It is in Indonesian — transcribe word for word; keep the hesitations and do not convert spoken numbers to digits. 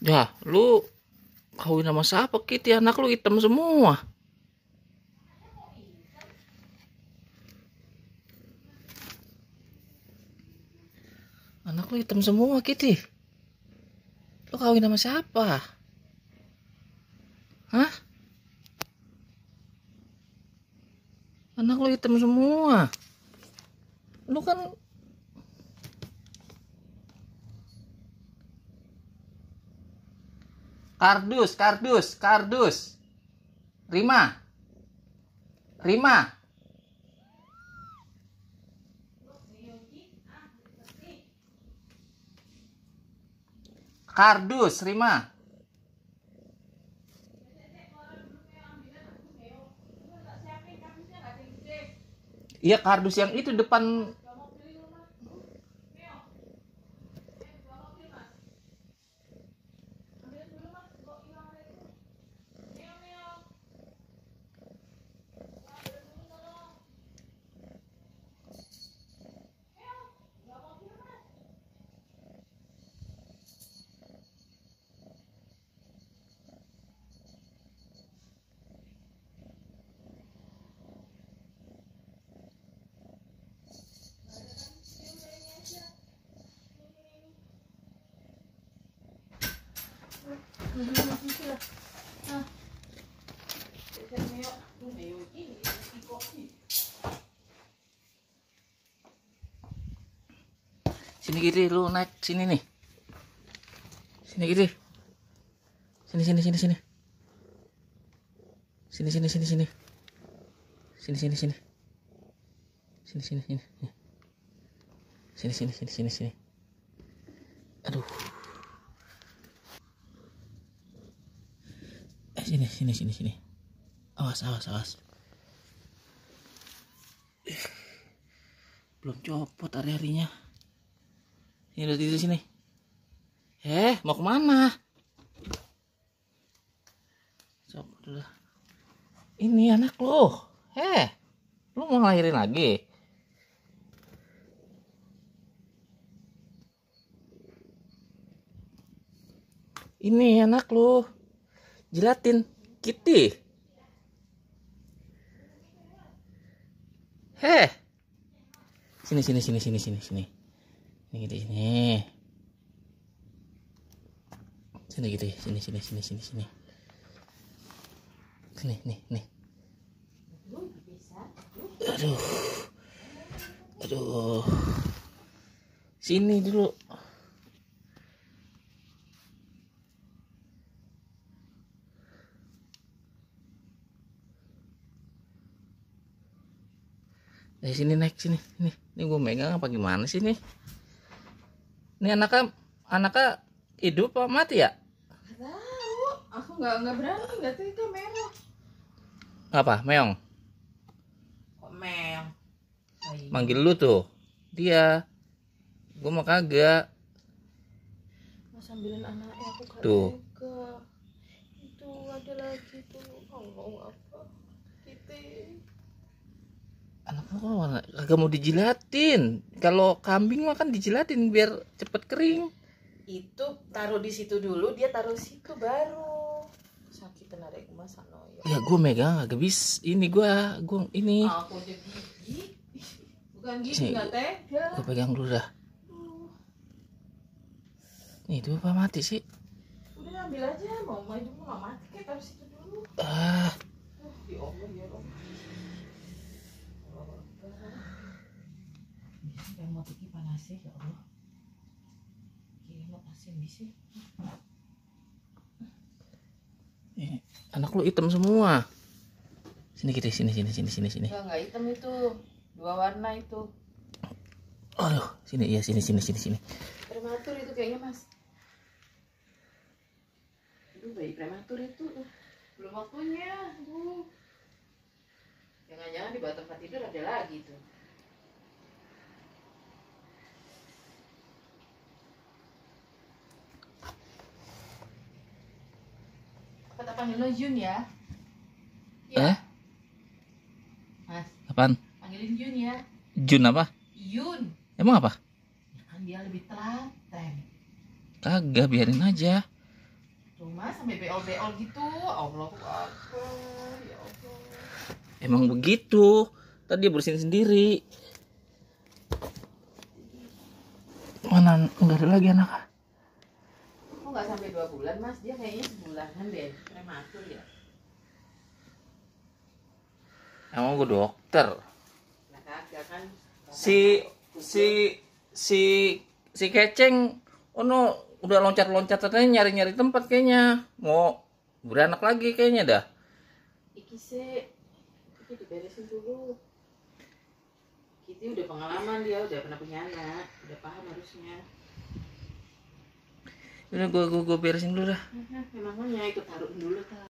Ya, lu kawin sama siapa Kitty? Anak lu hitam semua. Anak lu hitam semua Kitty. Lu kawin sama siapa? Hah? Anak lu hitam semua. Lu kan kardus, kardus, kardus. Rima. Rima. Kardus, Rima. Iya, kardus yang itu depan. Sini Kitty, lu naik sini nih. Sini Kitty. Sini sini sini sini. Sini sini sini sini. Sini sini sini. Sini sini sini. Sini sini sini sini sini. Aduh. Eh sini sini sini sini. Awas awas awas. Belum copot hari-harinya. Ini udah di sini. Eh, mau kemana? Copot udah. Ini anak lo. Eh, lu mau ngelahirin lagi? Ini anak lo. Jilatin Kitty. Heh. Sini sini sini sini sini sini. Ini gitu sini. Sini gitu. Sini sini sini sini sini. Sini nih nih. Aduh. Aduh. Sini dulu. Dari sini naik sini, nih, ini gue megang apa gimana sih nih? Ini anaknya, anaknya hidup apa mati ya? Gak tahu, aku nggak nggak berani, nggak tahu itu merah. Apa, meong? Kok meong? Manggil lu tuh, dia, gue mau kagak. Mas ambilin anaknya aku kagak. Tuh. Itu ada lagi tuh, Allah apa? Kita. Anak lu kok kagak mau dijilatin? Kalau kambing mah kan dijilatin biar cepet kering. Itu taruh di situ dulu, dia taruh situ baru. Sakit tenarik masa no. Ya gue megang agak bis, ini gue, gue ini. Aku udah gigi, bukan gigi nggak tega. Gue pegang dulu dah. Nih itu apa mati sih? Udah ambil aja, mau main juga nggak mati, kayak taruh situ dulu. Ah. Oh, ya Allah ya Allah. Yang mau pergi panas sih ya Allah. Kira mau asin bisa. Ini, anak lu hitam semua. Sini kita sini sini sini sini sini. Enggak enggak hitam itu. Dua warna itu. Aduh, sini ya sini sini sini sini. Prematur itu kayaknya, Mas. Itu bayi prematur itu. Belum waktunya. Tuh. Jangan-jangan di bawah tempat tidur ada lagi tuh. Kata panggil lo Jun ya? Ya. Eh? Mas. Apaan? Panggilin Jun ya. Jun apa? Yun. Emang apa? Ya kan dia lebih telaten. Kagak, biarin aja. mas sampai beol-beol gitu. Allahu Akbar, ya Allah. Emang begitu. Tadi dia bersihin sendiri. Mana enggak ada lagi anak? Kok nggak sampai dua bulan mas? Dia kayaknya sebulanan deh, prematur ya. Emang gue dokter. Nah kagak kan. Si si si si keceng, oh no, udah loncat-loncat katanya nyari-nyari tempat kayaknya. Mau beranak lagi kayaknya dah. Iki sih, iki diberesin dulu. Kita udah pengalaman, dia udah pernah punya anak, udah paham harusnya. Udah gue gue gue beresin dulu dah. Memangnya itu taruh dulu kan.